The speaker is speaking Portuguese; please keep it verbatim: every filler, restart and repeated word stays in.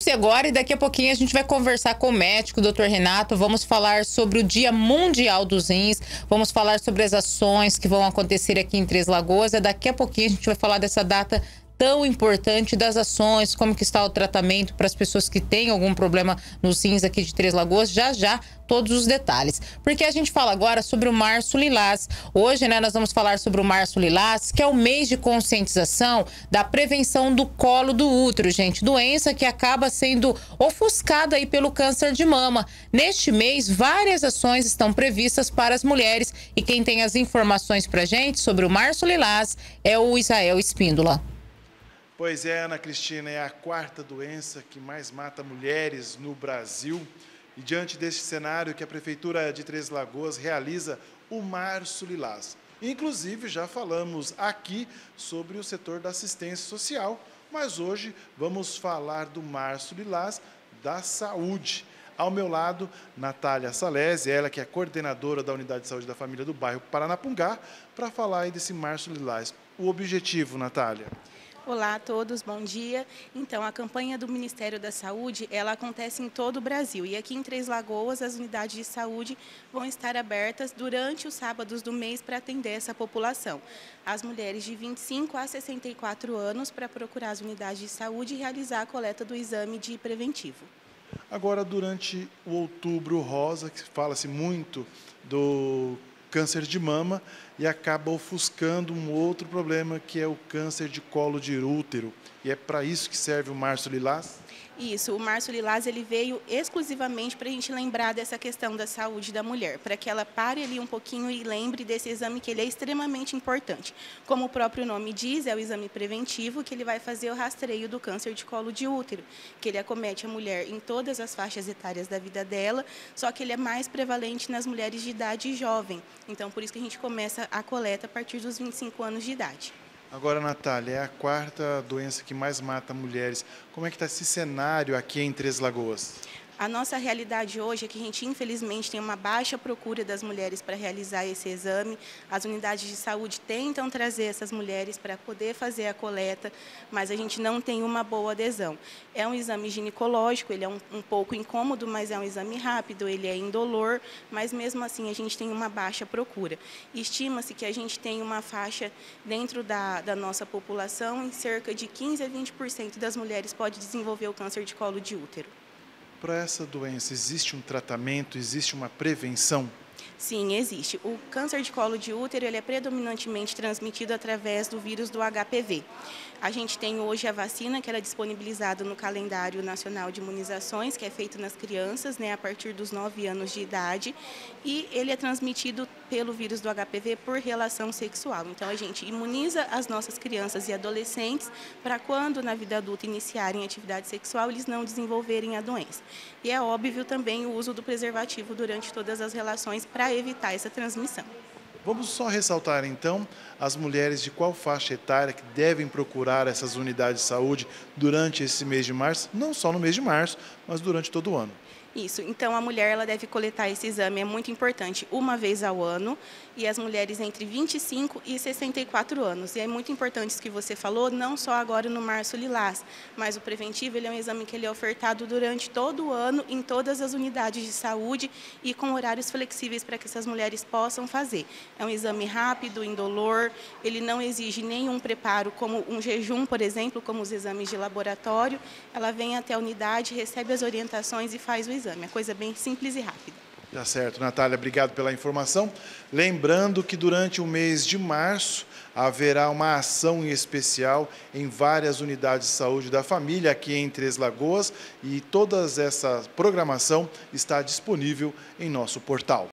E agora, e daqui a pouquinho, a gente vai conversar com o médico, o doutor Renato. Vamos falar sobre o Dia Mundial dos Rins. Vamos falar sobre as ações que vão acontecer aqui em Três Lagoas. E daqui a pouquinho a gente vai falar dessa data tão importante, das ações, como que está o tratamento para as pessoas que têm algum problema nos rins aqui de Três Lagoas. Já, já, todos os detalhes. Porque a gente fala agora sobre o Março Lilás. Hoje, né, nós vamos falar sobre o Março Lilás, que é o mês de conscientização da prevenção do colo do útero, gente. Doença que acaba sendo ofuscada aí pelo câncer de mama. Neste mês, várias ações estão previstas para as mulheres. E quem tem as informações pra gente sobre o Março Lilás é o Israel Espíndola. Pois é, Ana Cristina, é a quarta doença que mais mata mulheres no Brasil. E diante deste cenário que a Prefeitura de Três Lagoas realiza o Março Lilás. Inclusive, já falamos aqui sobre o setor da assistência social, mas hoje vamos falar do Março Lilás da saúde. Ao meu lado, Natália Salesi, ela que é coordenadora da Unidade de Saúde da Família do bairro Paranapungá, para falar aí desse Março Lilás. O objetivo, Natália? Olá a todos, bom dia. Então, a campanha do Ministério da Saúde, ela acontece em todo o Brasil. E aqui em Três Lagoas, as unidades de saúde vão estar abertas durante os sábados do mês para atender essa população. As mulheres de vinte e cinco a sessenta e quatro anos para procurar as unidades de saúde e realizar a coleta do exame de preventivo. Agora, durante o Outubro Rosa, que fala-se muito do câncer de mama e acaba ofuscando um outro problema, que é o câncer de colo de útero. E é para isso que serve o Março Lilás? Isso, o Março Lilás ele veio exclusivamente para a gente lembrar dessa questão da saúde da mulher, para que ela pare ali um pouquinho e lembre desse exame que ele é extremamente importante. Como o próprio nome diz, é o exame preventivo, que ele vai fazer o rastreio do câncer de colo de útero, que ele acomete a mulher em todas as faixas etárias da vida dela, só que ele é mais prevalente nas mulheres de idade jovem. Então, por isso que a gente começa a coleta a partir dos vinte e cinco anos de idade. Agora, Natália, é a quarta doença que mais mata mulheres. Como é que está esse cenário aqui em Três Lagoas? A nossa realidade hoje é que a gente, infelizmente, tem uma baixa procura das mulheres para realizar esse exame. As unidades de saúde tentam trazer essas mulheres para poder fazer a coleta, mas a gente não tem uma boa adesão. É um exame ginecológico, ele é um, um pouco incômodo, mas é um exame rápido, ele é indolor, mas mesmo assim a gente tem uma baixa procura. Estima-se que a gente tem uma faixa dentro da, da nossa população, em cerca de quinze a vinte por cento das mulheres pode desenvolver o câncer de colo de útero. Para essa doença, existe um tratamento, existe uma prevenção? Sim, existe. O câncer de colo de útero ele é predominantemente transmitido através do vírus do H P V. A gente tem hoje a vacina que ela é disponibilizada no calendário nacional de imunizações, que é feito nas crianças, né, a partir dos nove anos de idade, e ele é transmitido pelo vírus do H P V por relação sexual. Então, a gente imuniza as nossas crianças e adolescentes para quando na vida adulta iniciarem atividade sexual, eles não desenvolverem a doença. E é óbvio também o uso do preservativo durante todas as relações para evitar essa transmissão. Vamos só ressaltar, então, as mulheres de qual faixa etária que devem procurar essas unidades de saúde durante esse mês de março, não só no mês de março, mas durante todo o ano. Isso, então a mulher ela deve coletar esse exame, é muito importante, uma vez ao ano, e as mulheres entre vinte e cinco e sessenta e quatro anos. E é muito importante isso que você falou, não só agora no Março Lilás, mas o preventivo ele é um exame que ele é ofertado durante todo o ano em todas as unidades de saúde e com horários flexíveis para que essas mulheres possam fazer. É um exame rápido, indolor, ele não exige nenhum preparo, como um jejum, por exemplo, como os exames de laboratório. Ela vem até a unidade, recebe as orientações e faz o exame. É coisa bem simples e rápida. Tá certo, Natália, obrigado pela informação. Lembrando que durante o mês de março haverá uma ação em especial em várias unidades de saúde da família aqui em Três Lagoas e toda essa programação está disponível em nosso portal.